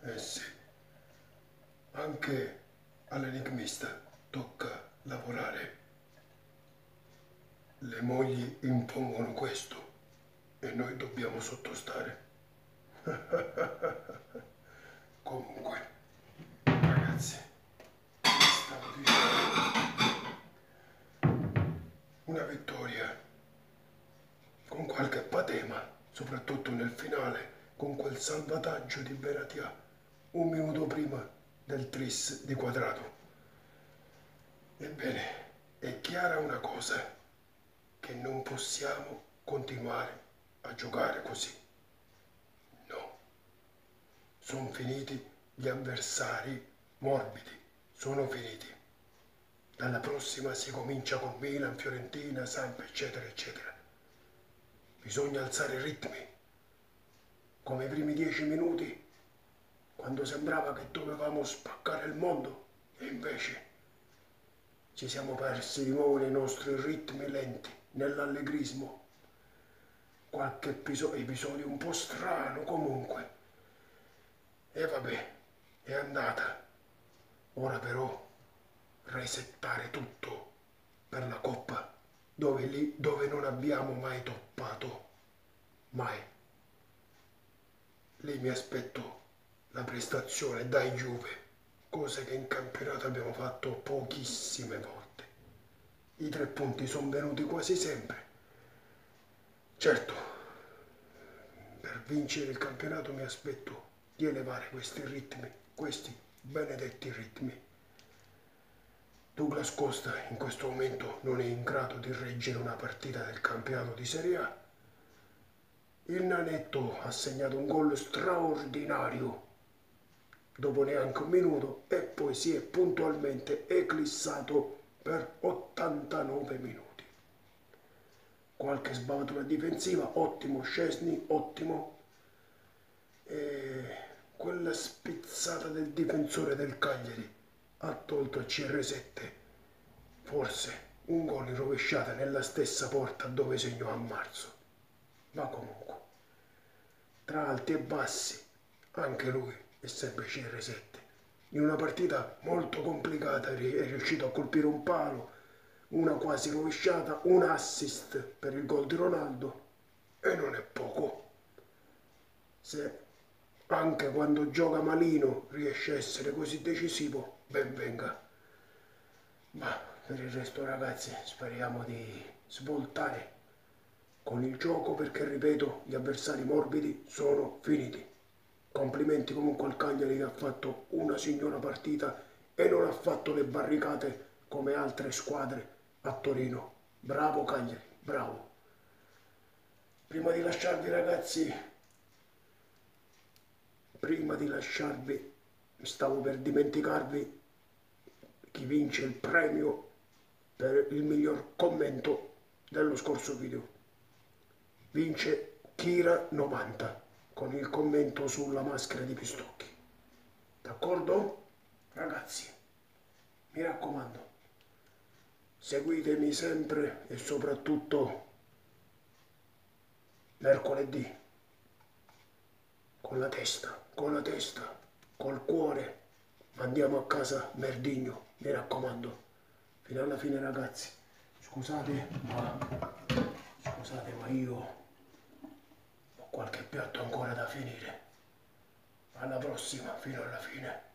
Eh sì, anche all'enigmista tocca lavorare. Le mogli impongono questo e noi dobbiamo sottostare. Comunque, ragazzi, stavo dicendo, una vittoria con qualche patema, soprattutto nel finale, con quel salvataggio di Benatia un minuto prima del tris di Quadrato. Ebbene, è chiara una cosa, che non possiamo continuare a giocare così. No, sono finiti gli avversari morbidi, sono finiti. Dalla prossima si comincia con Milan, Fiorentina, Samp, eccetera, eccetera. Bisogna alzare i ritmi, come i primi 10 minuti, quando sembrava che dovevamo spaccare il mondo, e invece ci siamo persi di nuovo nei nostri ritmi lenti, nell'allegrismo. Qualche episodio un po' strano comunque. E vabbè, è andata. Ora però resettare tutto per la Coppa, dove non abbiamo mai toppato. Mai. Lì mi aspetto la prestazione dai Juve, cosa che in campionato abbiamo fatto pochissime volte. I 3 punti sono venuti quasi sempre. Certo, per vincere il campionato mi aspetto di elevare questi ritmi, questi benedetti ritmi. Douglas Costa in questo momento non è in grado di reggere una partita del campionato di Serie A. Il Nanetto ha segnato un gol straordinario dopo neanche un minuto e poi si è puntualmente eclissato per 89 minuti. Qualche sbavatura difensiva, ottimo Szczesny, ottimo. E quella spizzata del difensore del Cagliari ha tolto a CR7 forse un gol in rovesciata nella stessa porta dove segnò a marzo. Ma comunque, tra alti e bassi, anche lui è sempre CR7. In una partita molto complicata è riuscito a colpire un palo, una quasi rovesciata, un assist per il gol di Ronaldo, e non è poco. Se anche quando gioca malino riesce a essere così decisivo, ben venga. Ma per il resto, ragazzi, speriamo di svoltare con il gioco, perché ripeto, gli avversari morbidi sono finiti. Complimenti comunque al Cagliari, che ha fatto una signora partita e non ha fatto le barricate come altre squadre a Torino. Bravo Cagliari, bravo. Prima di lasciarvi, ragazzi, stavo per dimenticarvi chi vince il premio per il miglior commento dello scorso video. Vince Kira90 con il commento sulla maschera di Pistocchi. D'accordo? Ragazzi, mi raccomando, seguitemi sempre e soprattutto mercoledì con la testa, col cuore, andiamo a casa Merdigno, mi raccomando, fino alla fine, ragazzi. Scusate, ma io ho qualche piatto ancora da finire. Alla prossima, fino alla fine.